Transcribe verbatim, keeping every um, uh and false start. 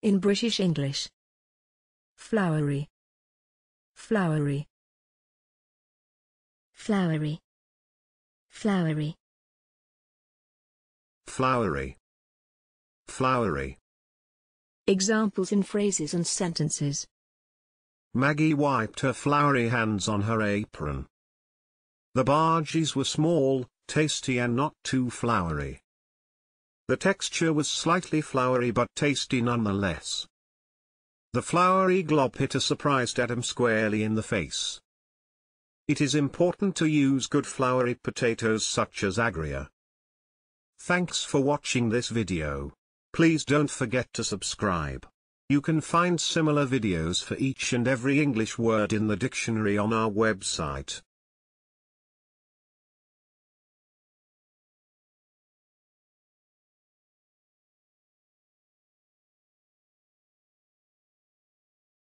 In British English. Floury. Floury. Floury. Floury. Floury. Floury. Examples in phrases and sentences. Maggie wiped her floury hands on her apron. The bargies were small, tasty and not too floury. The texture was slightly floury but tasty nonetheless. The floury glob hit a surprised Adam squarely in the face. It is important to use good floury potatoes such as Agria. Thanks for watching this video. Please don't forget to subscribe. You can find similar videos for each and every English word in the dictionary on our website.